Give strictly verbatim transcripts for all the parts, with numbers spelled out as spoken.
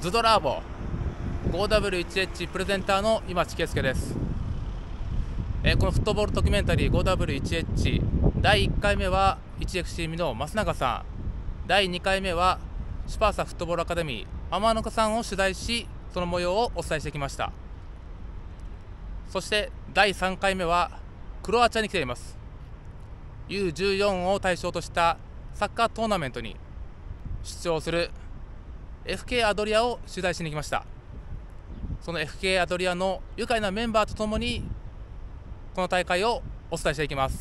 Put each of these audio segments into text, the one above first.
ズドラーボ ゴーダブリューワンエイチ プレゼンターの今地圭介です。えー、このフットボールドキュメンタリー ゴーダブリューワンエイチ だいいっかいめは ワンエフシー ミの増永さん、だいにかいめはシュパーサフットボールアカデミー天中さんを取材し、その模様をお伝えしてきました。そしてだいさんかいめはクロアチアに来ています。 ユーじゅうよん を対象としたサッカートーナメントに出場する エフケー アドリアを取材しに来ました。その エフケー アドリアの愉快なメンバーとともにこの大会をお伝えしていきます。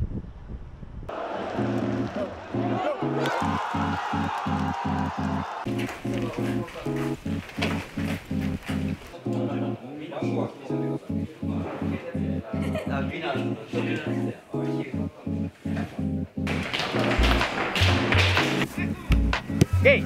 ゲイ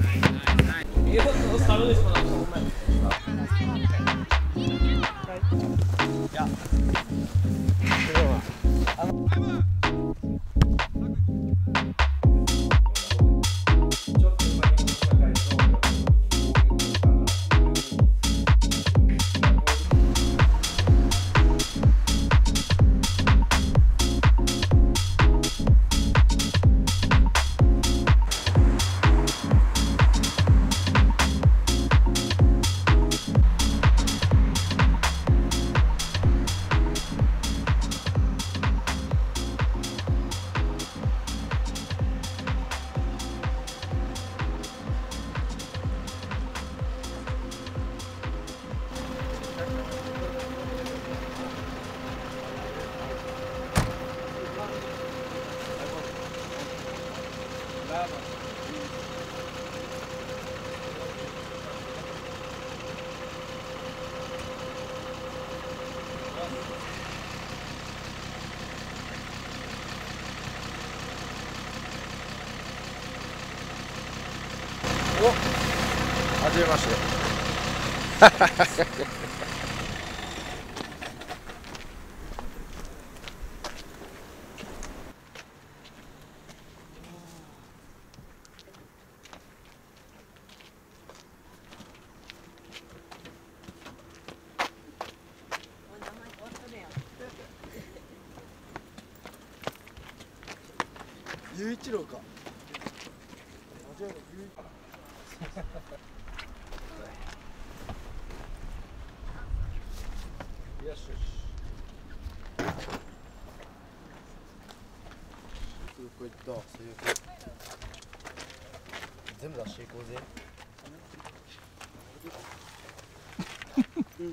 お、はじめまして。雄一郎か。よしよし。どこ行った？そういう全部出していこうぜ。うん。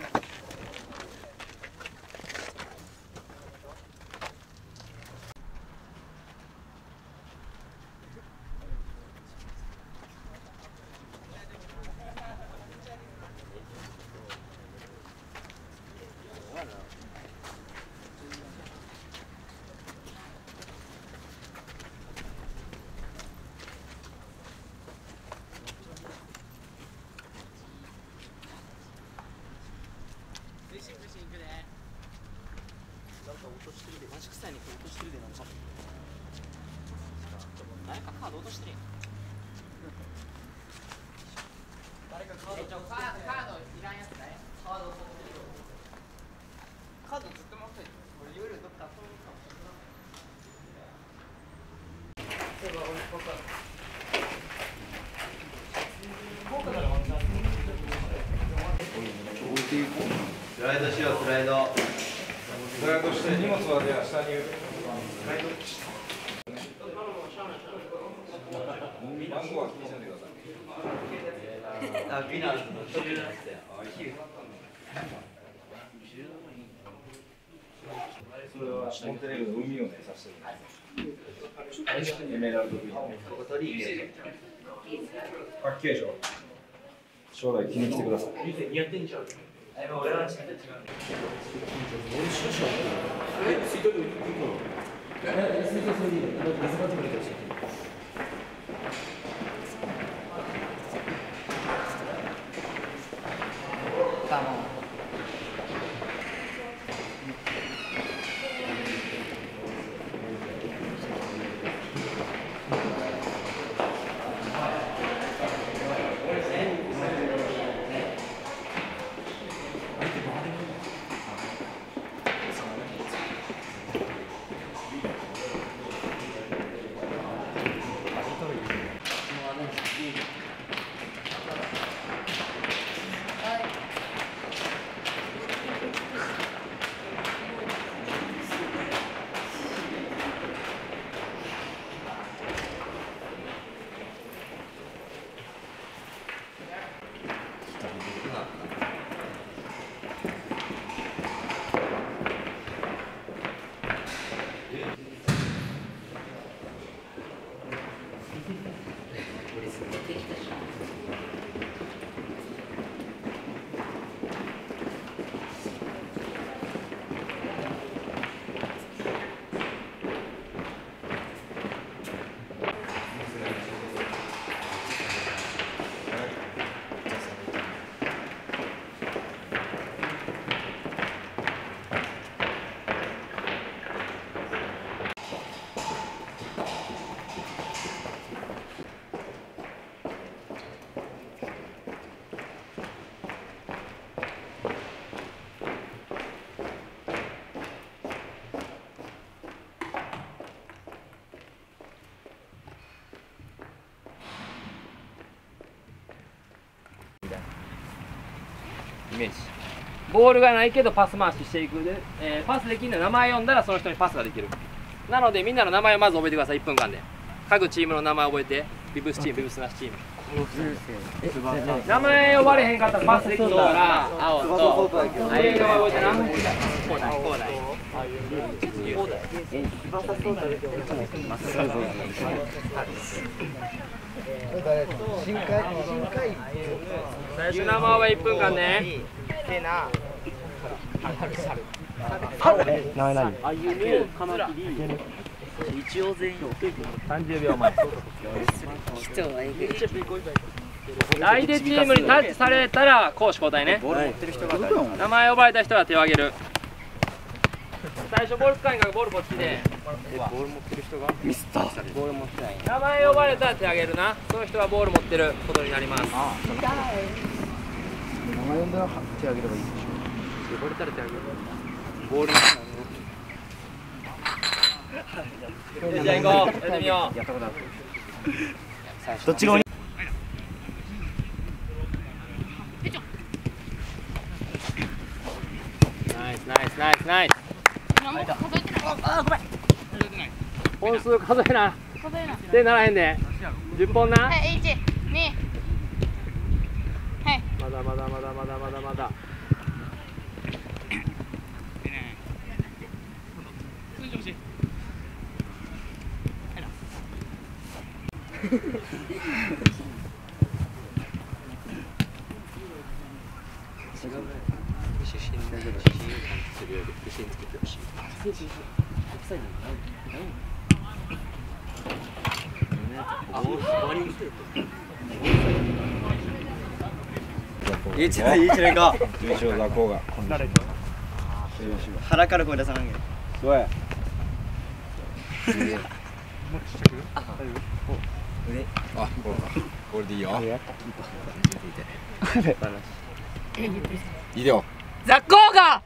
なんか落としてるで、マジ臭いに落としてるで、なんか誰かカード落としてるやん。誰かカード落としてる。カードいらんやつだよ。カード落としてるよ。カードずっと持ってる。俺夜どっか遊ぶかもしれない。そうだ、俺ここスライドしよう、スライド。 スライドして荷物はでは下に番号は気にしないでください。 あ、ピーナッツのちょっとやつや。 それはモンテネグロの海をね、指してる。エメラルドグリーン。 ここ取り入れる。 パッケージを将来気に来てください。 似合ってんじゃん。今俺は違う。 イメージ。ボールがないけどパス回ししていくで、えー、パスできるの名前読んだらその人にパスができる。なのでみんなの名前をまず覚えてください。いっぷんかんで各チームの名前を覚えて。ビブスチーム、ビブスなしチーム。名前呼ばれへんかったらパスできるから青と青の名前覚えてな。こうだこうだ最初名前はいっぷんかんね。 名前何？ あゆみ、カマキリ。一応全員さんじゅうびょうまえ。相手チームにタッチされたら攻守交代ね。名前呼ばれた人は手を挙げる。最初ボール使いんからボールこっちで。ボール持ってる人がミスター。ボール持ってない。名前呼ばれたら手を挙げるな。その人はボール持ってることになります。名前呼んだら手挙げればいいでしょ。 呼ばれたら手を挙げる。ボール。じゃあ行こう。やってみよう。 やったことある。どっち側に？ ナイスナイスナイスナイス。本数数えな。手ならへんで。十本な。 はい、一、二。はい。 まだまだまだまだまだまだ。 いいチラいいチラか。 優勝だこうが。 腹から声出さないけど。 そうや。あ、こうか。これでいいよ。いいよ。 ザッコーガ。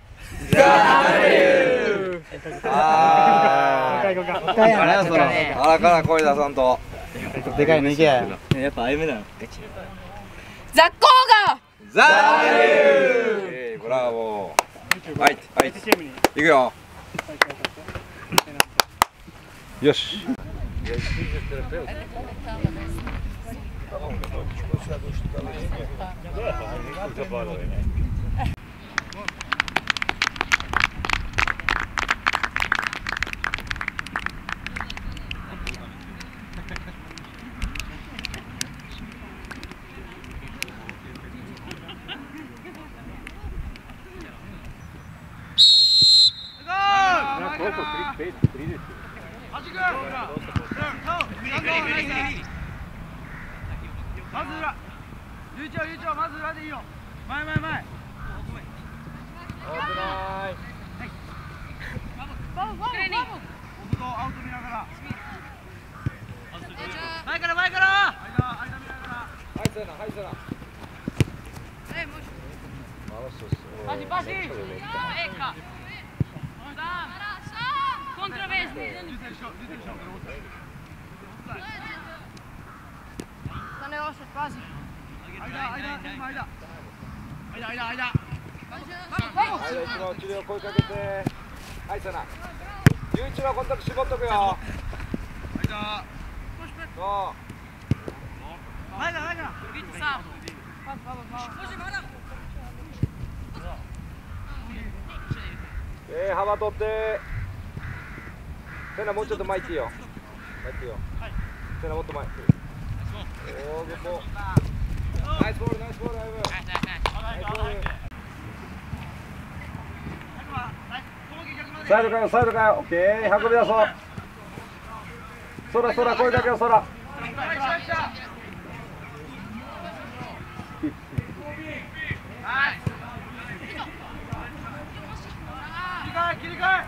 ああ。あらから声出さんと。 でかいのいけや。 やっぱあゆめだよ。 ザッコーガ。 ザーブラボー。はい、はい。いくよ。よし。 まず裏、ゆうちょゆうちょまず裏でいいよ。前前前。 危ない。 僕とアウト見ながら。前から前から。間間見ながら。 はいせなはいせな。 パシパシ。Ecco. Controvesti. Non ne ho quasi. 間間今間。間間間。 はい、一番治療声かけて。はいせな。ゆういちのコンタクト絞っとくよ。 間。 そう。 前だ前だ。 Vito Sam. えー、幅取ってセナもうちょっと前行っていいよ前行っていいよセナもっと前おーグッドナイスボールナイスボールアイブナイスボールサイドかよサイドかよオッケー運び出そうそらそら声かけよそら切り替え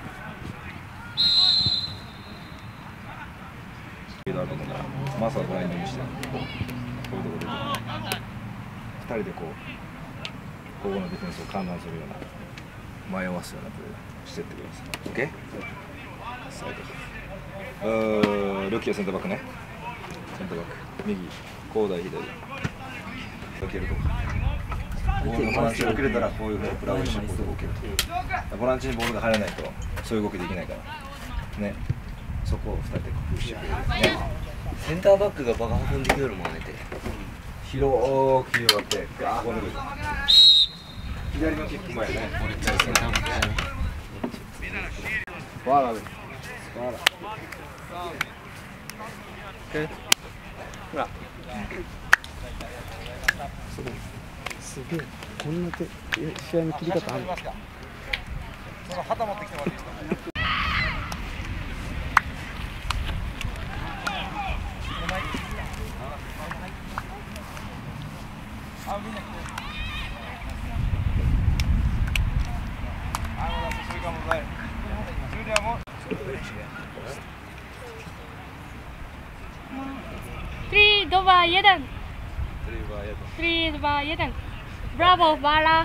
だと思うからマサをブラインドにしてこういうところでふたりでこうここのディフェンスを観覧するような迷わすようなプレーしてってください OK？ サイドうールッキーはセンターバックねセンターバック右高台左かけるとかボールのボランチが受けれたらこういうふうにプラグしてこういうとこ受けるとボランチにボールが入らないとそういう動きできないからねそこをふたりで工夫してくれるねセンターバックがバカ運んでくるもんねて広く広がってガーッ運んでくる左のキック前ねこれセンターバックわらですわらほらすげえこんな手試合の切り方あるのその旗持ってきてもらっていいですか Три, два, один. Три, два, один. Браво, Вара.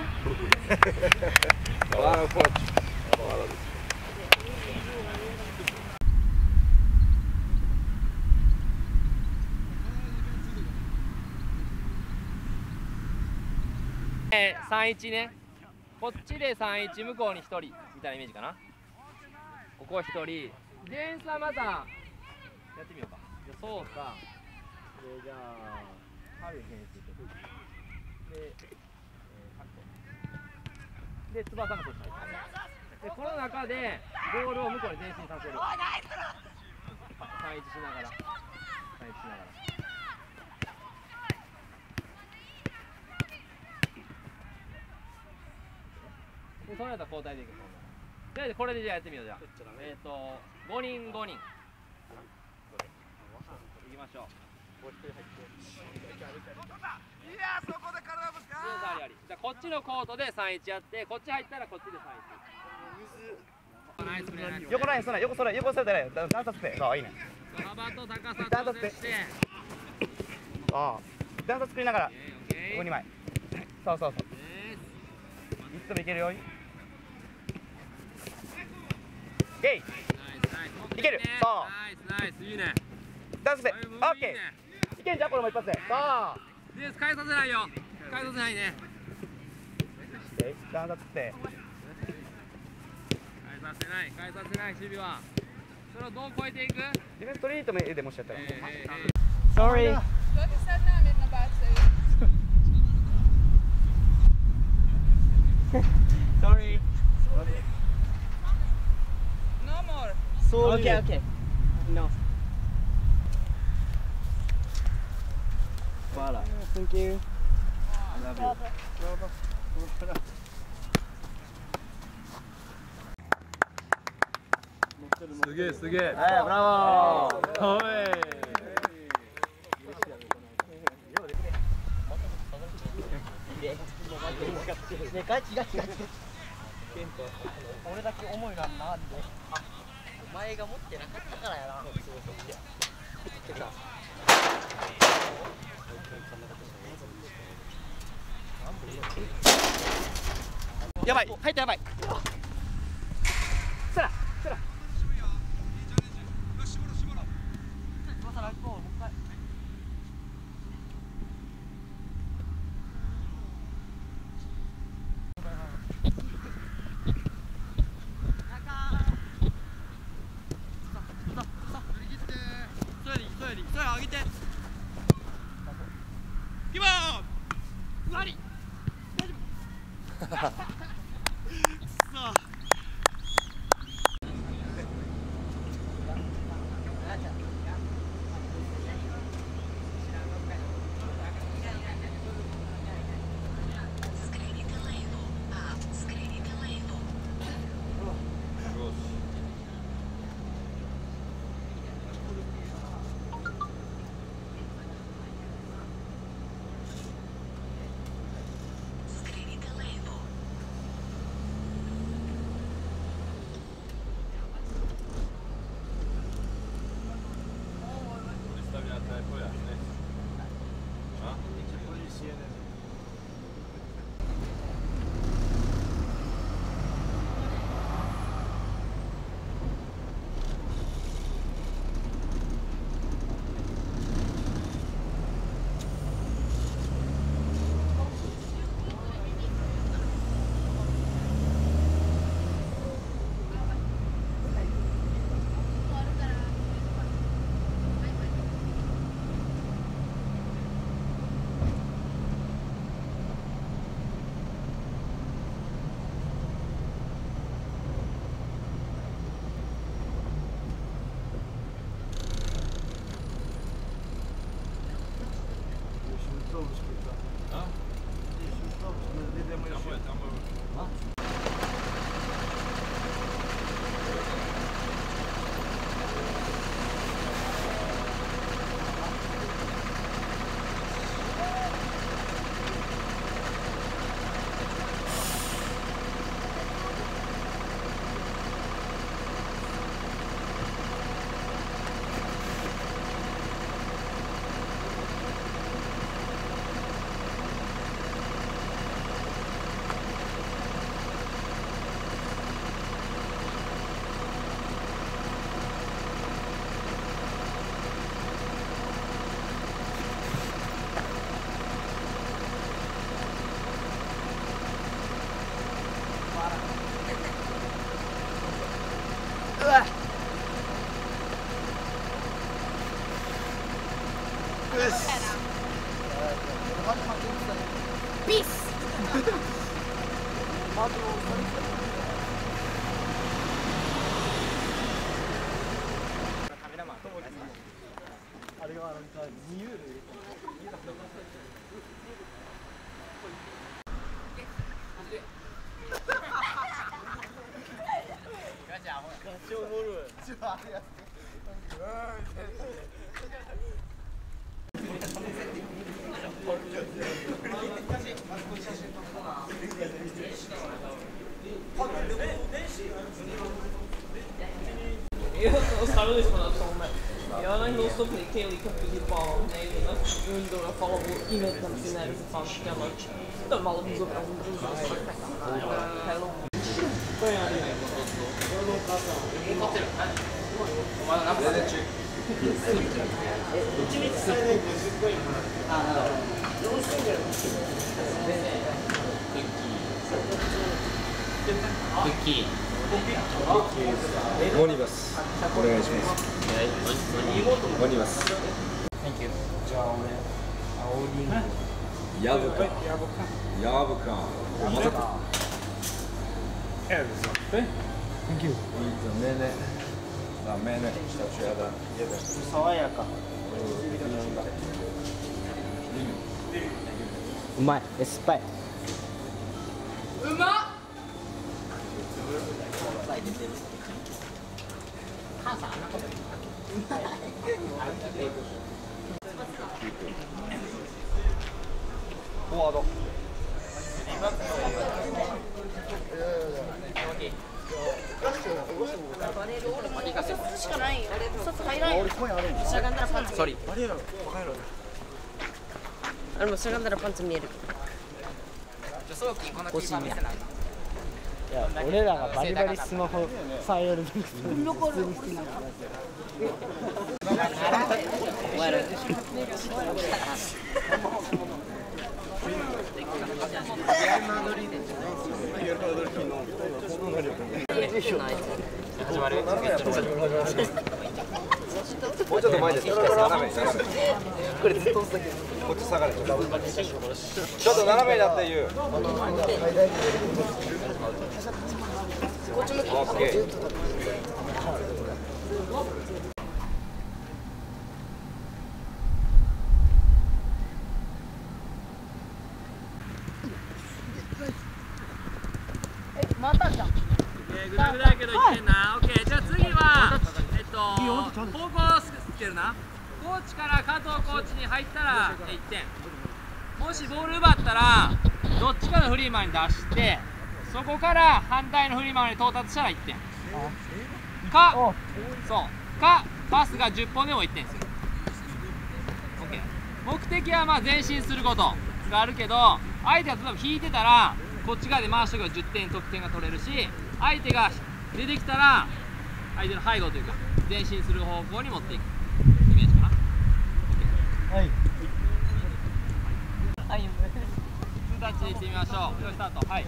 さんいちねこっちでさんいち向こうにひとりみたいなイメージかなここひとりディフェンスはまたやってみようかじゃあそうかでじゃあ春編成とで、えー、カットで翼がそっちでこの中でボールを向こうに前進させるさんいちしながらさんいちしながらでそれだったら交代でいくと思う。とりあえずこれでじゃあやってみようじゃあ。えっ、ー、とごにんごにん。いきましょう。いやそこで体ぶつか。ありあり。じゃあこっちのコートでさんいちやって、こっち入ったらこっちでさんいち。 横ラインそない横それ横それだね段差つってそういいね幅と高さ段差つって調整して。 ああ段差作りながらここにまいそうそうそういつでもいけるよゲイいけるそうナイスナイスいいね。 ダンスでオッケーいけんじゃんこれも一発でそうディフェンス返させないよ。返させないね。 段差つって返させない返させない守備は。それをどう超えていく？ ディフェンストリートメントでもしちゃったら Sorry. Wat is dat naam in naar buiten? Sorry No more. Sorry Okay okay No Voilà Thank you I love you すげえすげえ。 はいブラボーおい。 ねガチガチガチ俺だけ重いななんでお前が持ってなかったからやなやばい入ったやばいそらそら Peace. Jag startade från att de jag har nog stått i Kelly Cup i barn nej under och fall och i vet man sin är så fan kan man de alla så bra hello クッキーモニバスお願いしますモニバスじゃあ俺青リンゴヤブカヤブカ混ざったThank you. Mene. Da, mene, šta ću ja da jedem? 爽やかうまいエスパイうまっフォワードしかないよ。外入らんよ。しゃがんだらパンツ見える。あれもしゃがんだらパンツ見える。 欲しいねいや俺らがバリバリスマホ触る時お前らもうちょっと前で斜め斜めこれずっと押すだけこっち下がれちょっと斜めだって言うオッケーまたじゃん。 グダグダやけどいってんな。オッケー。じゃあ次はえっと方向つけるな。コーチから加藤コーチに入ったらいってん。もしボール奪ったらどっちかのフリーマンに出して、そこから反対のフリーマンに到達したらいってん。か、そうかパスがじゅっぽんでもいってんですよ。オッケー。目的はまあ前進することがあるけど、相手が例えば引いてたら。こっち側で回しておけばじゅってん得点が取れるし、相手が出てきたら相手の背後というか前進する方向に持っていくイメージかな。 はいはい。 ツータッチでいってみましょう。よいスタート。はい。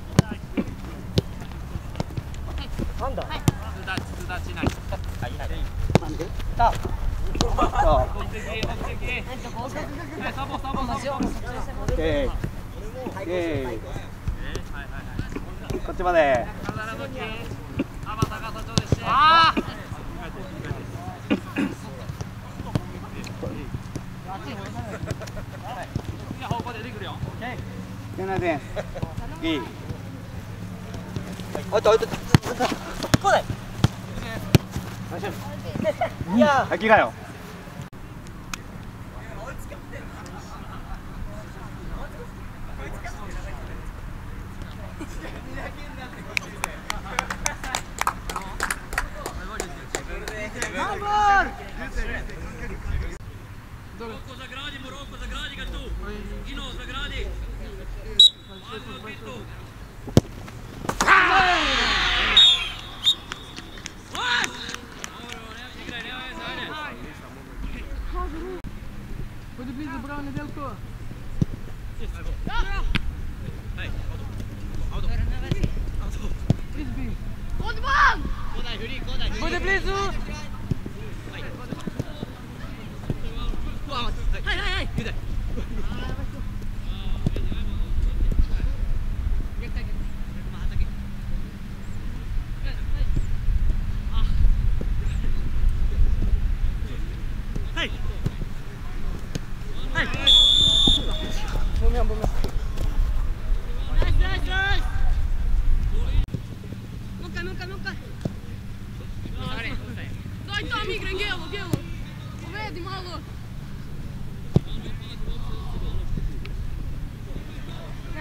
なんだツータッチツータッチない。 はいないなんでた目的目的はいサボサボサボえーえーこっちまで。 ああ。いや方向で出てくるよ。 すいません。いい。 おっとおっと。これ。いや。 飽きがよ。 Rocco Zagradi, Rocco Zagradi che tu, Ino Zagradi. Pode vir do Brown Delco. Pode please. はいはいはい。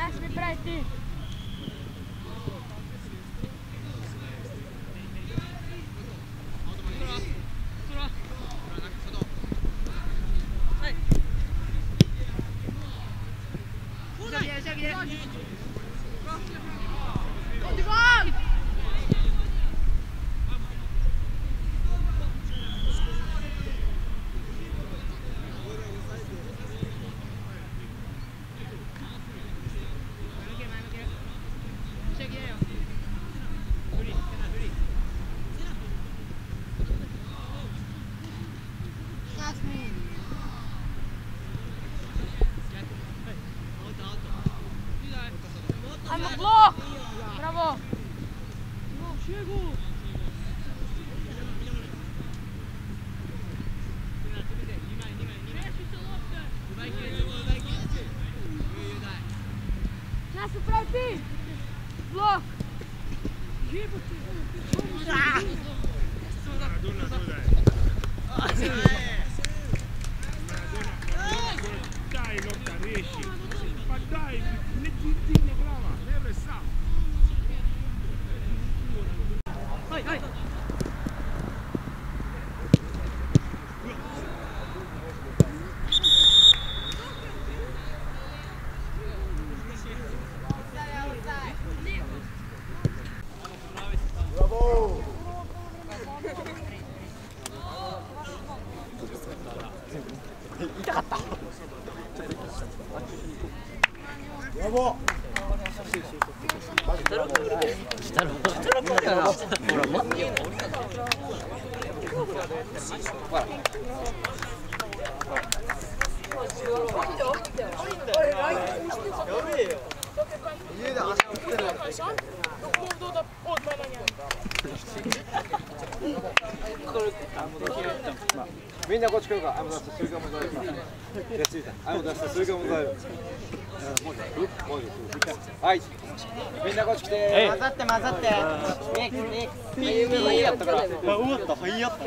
みんなこっち来るか。あの出してするかもだよ。出していた。あの出してするかもだよ。はい。みんなこっち来て。 混ざって混ざって。ミックスミックス。ピーピーやったから。あ、終わった。はいやった。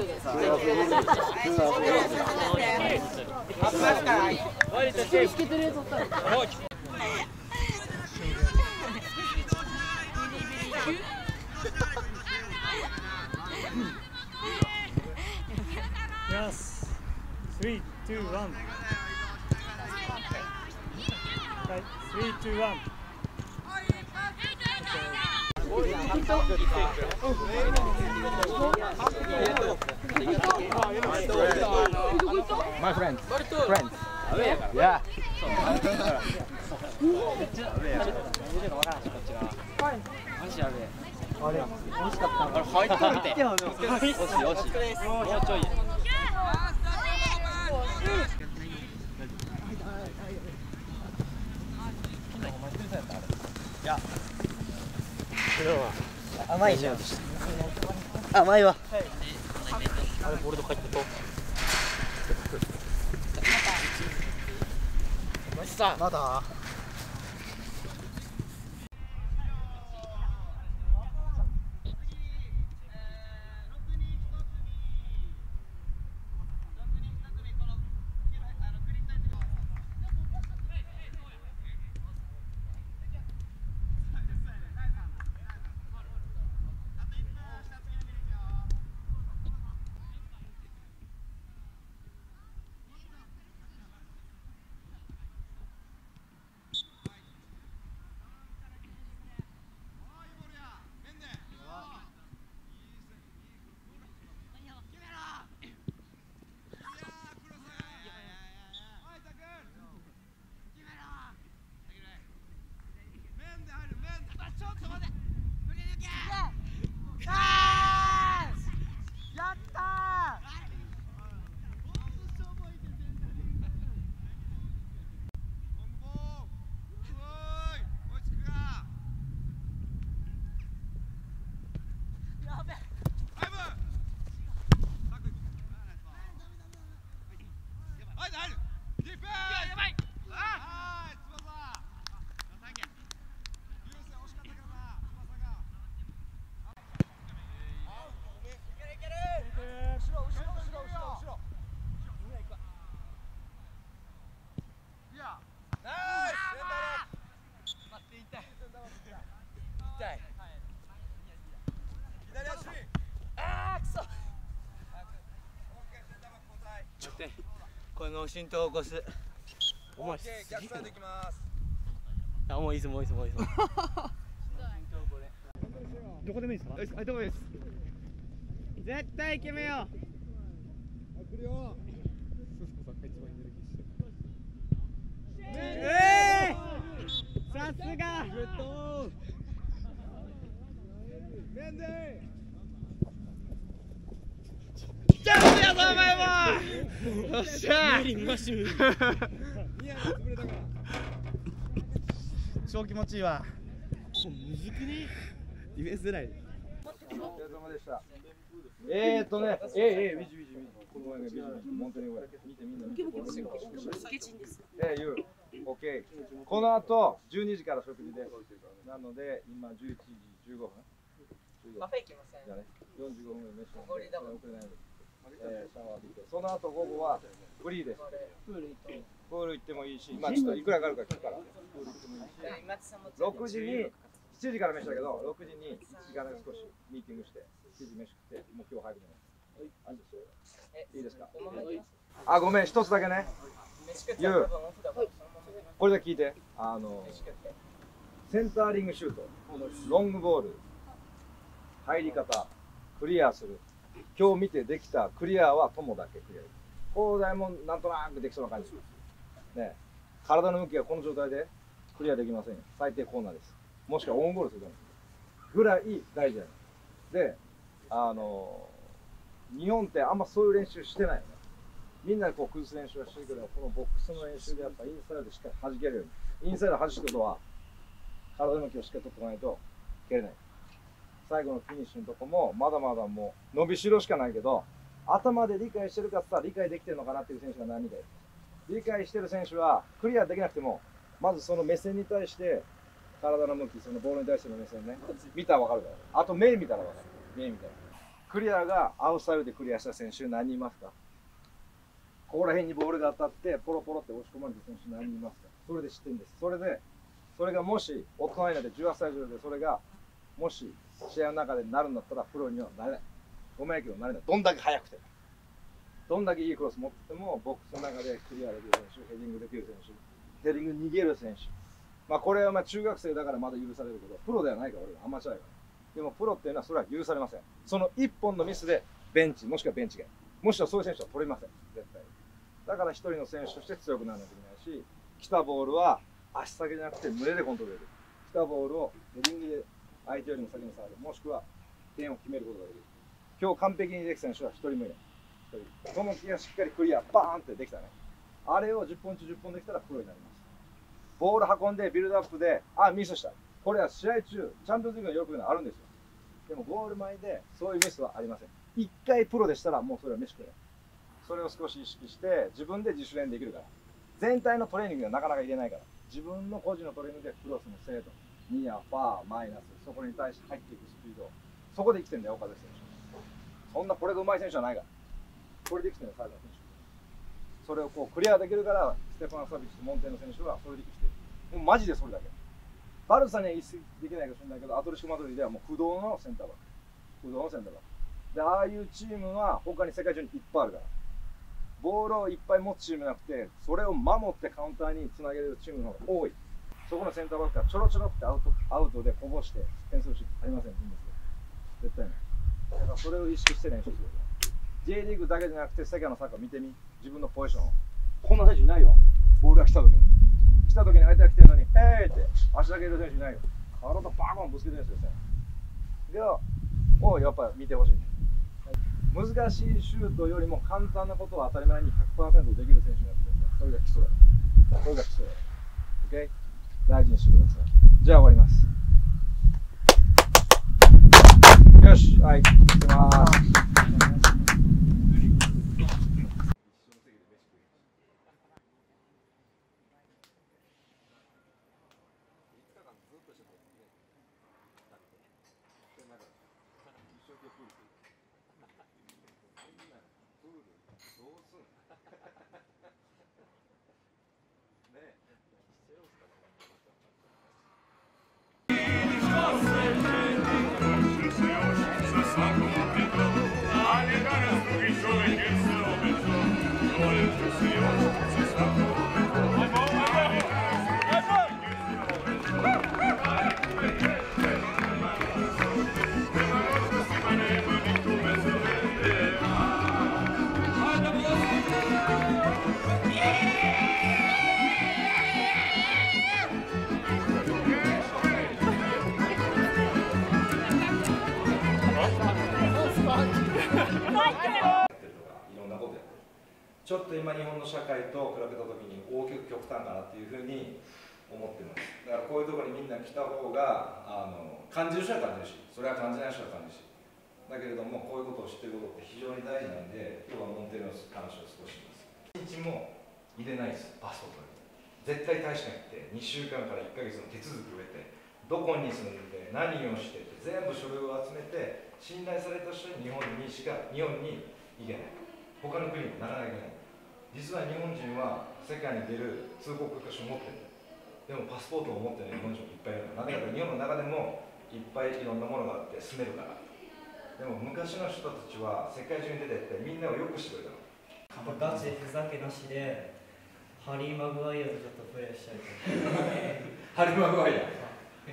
あ、確かに。割と手つけてるやつおったら。 Yes. Three, two, one. Okay. Three, two, one. My friends. Friends. Yeah. マジやべえ。あれ、美味しかった。あれ入っとるて。よしよし。もうちょい。いや。 甘いじゃん。甘いわ。 あれボルト帰ってと。 まだ。 の浸透を起こす。お前、 逆サイド行きます。 あ、もういいです、もういいです、もういいです。 どこでもいいですか？ はい、どこです。絶対決めよう。 来るよ。ススコさんが一番エネルギッシュ。 ええー、さすが。 グッド。メンデチャンスやぞお前も。よっしゃー。超気持ちいいわ。むずくね。ディフェンス出ないで。 お疲れ様でした。えーっとね、えー、えー、ビジビジビジ。この前がビジビジ。本当にごめん。見てみんな見て。えー、言う。オッケー。この後じゅうにじから食事です。なので今じゅういちじじゅうごふん。 カフェ行きません。 じゃあね、よんじゅうごふんで飯を食べて遅れないので。えー、シャワー浴びて。その後午後はフリーです。プール行って。プール行ってもいいし、まあちょっといくらかかるか聞くから。プール行ってもいいし。ろくじに。しちじから飯だけど、ろくじにいちじかんだけ少しミーティングして、しちじ飯食って、もう今日早く寝ます。いいですか？あ、ごめん、一つだけね。言う。これで聞いて。あの、センターリングシュート、ロングボール、入り方、クリアする。今日見てできたクリアは友だけクリア。高台もなんとなくできそうな感じ。ね、体の向きがこの状態でクリアできませんよ。最低コーナーです。もしくはオウンゴールするぐらい大事なの。で、あの日本ってあんまそういう練習してないよね。みんなでこう崩す練習はしてるけど、このボックスの練習でやっぱインサイドでしっかり弾けるように。インサイド弾くことは体の向きをしっかり取っておかないと蹴れない。最後のフィニッシュのとこもまだまだもう伸びしろしかないけど、頭で理解してるかって言ったら理解できてるのかなっていう選手が何人かいる。理解してる選手はクリアできなくても、まずその目線に対して体の向き、そのボールに対しての目線ね、見たら分かるから。あと目見たら分かる。目見たら。クリアがアウトサイドでクリアした選手何人いますか？ここら辺にボールが当たってポロポロって押し込まれた選手何人いますか？それで知ってるんです。それで、それがもし大人になってじゅうはっさい以上でそれがもし試合の中でなるんだったらプロにはなれない。ごめんけどなれない。どんだけ速くて。どんだけいいクロス持っててもボックスの中でクリアできる選手、ヘディングできる選手、ヘディング逃げる選手。まあこれはまあ中学生だからまだ許されるけど、プロではないから俺はアマチュアやから。でもプロっていうのはそれは許されません。そのいっぽんのミスでベンチ、もしくはベンチ外。もしくはそういう選手は取れません。絶対に。だから一人の選手として強くならなきゃいけないし、来たボールは足先じゃなくて胸でコントロールできる。来たボールをヘディングで相手よりも先に触る。もしくは点を決めることができる。今日完璧にできた選手は一人もいない。この気がしっかりクリア、バーンってできたね。あれをじゅっぽん中じゅっぽんできたらプロになります。ボール運んでビルドアップで、あ、ミスした。これは試合中、チャンピオンズリーグのよく言うのはあるんですよ。でもゴール前でそういうミスはありません。一回プロでしたらもうそれは飯食えない。それを少し意識して自分で自主練できるから。全体のトレーニングではなかなか入れないから。自分の個人のトレーニングでクロスの精度、ニア、ファー、マイナス、そこに対して入っていくスピード、そこで生きてるんだよ、岡田選手。そんなこれが上手い選手じゃないから。これで生きてるの、最後の選手。それをこうクリアできるから、ステファン・サビッチとモンテの選手はそれで生きてる。もうマジでそれだけ。バルサには言い過ぎできないかもしれないけど、アトレチコ・マドリーではもう不動のセンターバック。不動のセンターバック。で、ああいうチームは他に世界中にいっぱいあるから。ボールをいっぱい持つチームじゃなくて、それを守ってカウンターにつなげるチームの方が多い。そこのセンターバックがちょろちょろってアウト、アウトでこぼして点数しありません、絶対に。だからそれを意識して練習する。J リーグだけじゃなくて世界のサッカー見てみ、自分のポジションを。こんな選手いないよ。ボールが来た時に。来た時に相手が来てるのに、えーって足だけ入れる選手いないよ。体バーンぶつけてるんですよ、が、をやっぱ見てほしい。難しいシュートよりも簡単なことを当たり前に ひゃくパーセント できる選手がやってるんで、それが基礎だ。それが基礎だ。OK？ 大事にしてください。じゃあ終わります。よし、はい、行きます。 Alle ganas do bicho, é que se o bicho, olha o Senhor. ちょっと今日本の社会と比べた時に大きく極端かなっていうふうに思ってます。だからこういうところにみんな来た方があの感じる人は感じるし、それは感じない人は感じるし、だけれどもこういうことを知ってることって非常に大事なんで、今日はモンテレの話を少しします。いちにちも入れないです、パスポートに。絶対大使館行ってにしゅうかんからいっかげつの手続きを得て、どこに住んで何をしてって全部書類を集めて、信頼された人に日本にしか日本に行けない。他の国にもなかなか行けない。実は日本人は世界に出る通行許可証を持ってる。でもパスポートを持ってない日本人もいっぱいいるから。なぜかというと日本の中でもいっぱいいろんなものがあって住めるから。でも昔の人たちは世界中に出てってみんなをよくしてくれたの。 ガチでふざけなしでハリー・マグワイアとちょっとプレイしたいと思います。 ハリー・マグワイアいや、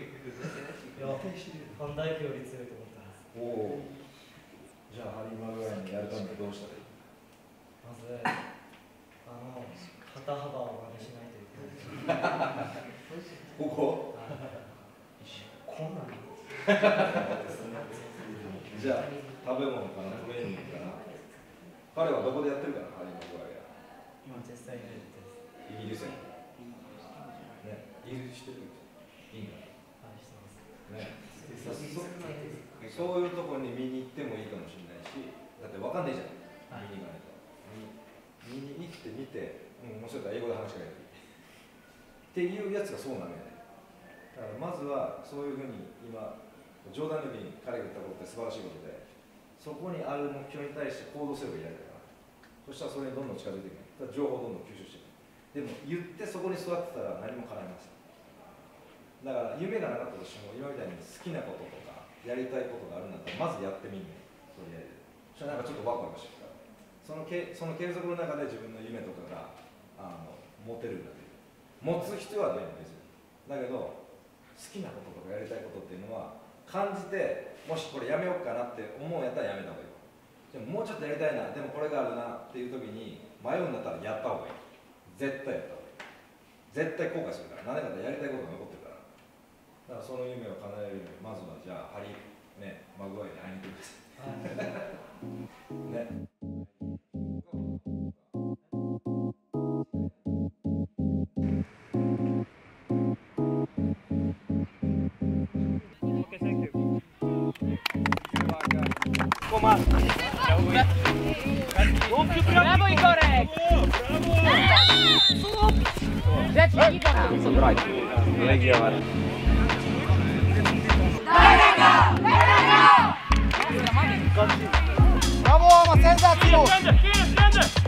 ファンダイクより強いと思ってます。 おお。じゃあハリー・マグワイアにやるためにどうしたらいい？ まず、あの、肩幅を真似しないといけない。 ここ？ こんなんじゃあ食べ物かな、トレーニングかな。彼はどこでやってるかな、ハリー・マグワイア。 今、実際にやってます。 イギリスや。ね、イギリスしてる？イングランド。 はい、してます。 ね、そ, そういうところに見に行ってもいいかもしれないし、だってわかんないじゃん、はい、見に行かないと。見に行ってみて、うん、もしかしたら英語で話しかけるっていうやつがそうなのよね。だからまずはそういうふうに今、冗談抜きに彼が言ったことって素晴らしいことで、そこにある目標に対して行動すればいいだけだから。そしたらそれにどんどん近づいていく。情報をどんどん吸収していく。でも言ってそこに座ってたら何も叶いません。だから夢がなかったとしても今みたいに好きなこととかやりたいことがあるんだったらまずやってみるね。とりあえず。そしたらなんかちょっとワクワクしてきた。そのけその継続の中で自分の夢とかがあの持てるんだという。持つ必要はないんですよ。だけど好きなこととかやりたいことっていうのは感じて、もしこれやめようかなって思うんやったらやめた方がいい。でももうちょっとやりたいな、でもこれがあるなっていう時に迷うんだったらやった方がいい。絶対やった方がいい。絶対後悔するから。なぜかというとやりたいことが残ってるから。だからその夢を叶えるようにまずはじゃあハリー、ね、マグワイアに会いに行ってください。ね。 Bravo Igorek! Zacznij Igora! Co grać? Legia Warszawa. Bravo, ma senzaciju!